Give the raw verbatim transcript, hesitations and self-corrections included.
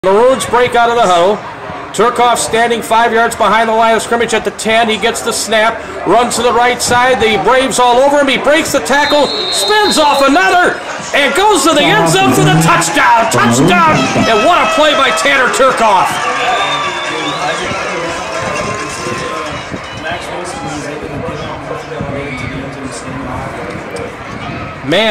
Maroons break out of the huddle. Turkoff standing five yards behind the line of scrimmage at the ten. He gets the snap, runs to the right side. The Braves all over him. He breaks the tackle, spins off another, and goes to the end zone for the touchdown. Touchdown! And what a play by Tanner Turkoff. Man.